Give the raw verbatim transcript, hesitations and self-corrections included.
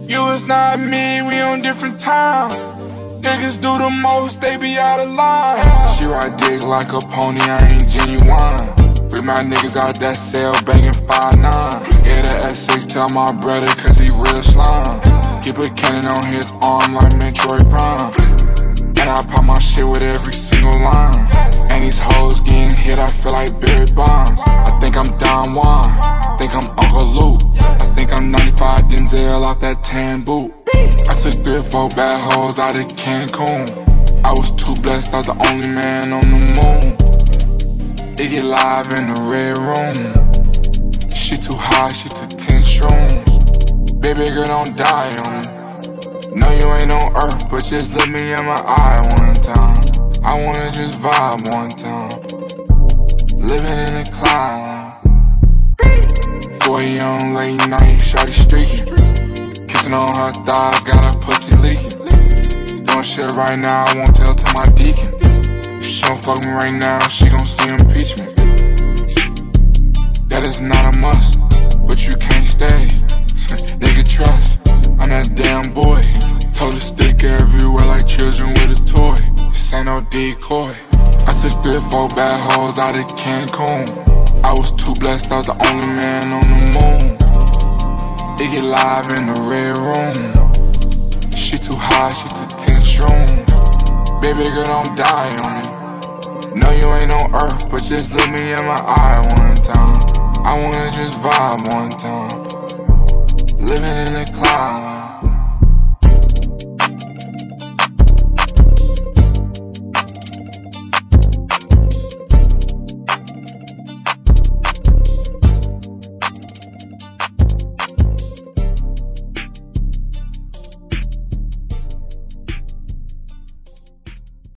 You is not me, we on different time. Niggas do the most, they be out of line. She ride dick like a pony, I ain't genuine. Free my niggas out that cell, banging five nine. Yeah, the S six tell my brother, cause he real slime. Keep a cannon on his arm like Metroid Prime. And I pop my shit with every single line. And these hoes getting hit, I feel like Barry Bonds. I think I'm Don Juan, think I'm Uncle Luke. I think I'm ninety-five Denzel off that tan boot. I took three or four bad hoes out of Cancun. I was too blessed, I was the only man on the moon. It get live in the red room. She too high, she took ten shrooms. Baby girl, don't die on me. No, you ain't on earth, but just look me in my eye one time. I wanna just vibe one time. Living in the cloud. For a young late night, shawty streaking. Kissing on her thighs, got her pussy leaking. Doing shit right now, I won't tell to my deacon. If she don't fuck me right now, she gon' see impeachment. That is not a must, but you can't stay. Nigga trust, I'm that damn boy. Told her stick everywhere like children with a toy. This ain't no decoy. I took three or four bad hoes out of Cancun. I was too blessed, I was the only man on the moon. It get live in the red room. She too high, she took ten shrooms. Baby girl, don't die on me. No, you ain't on earth, but just look me in my eye one time. I wanna just vibe one time. Living in the cloud.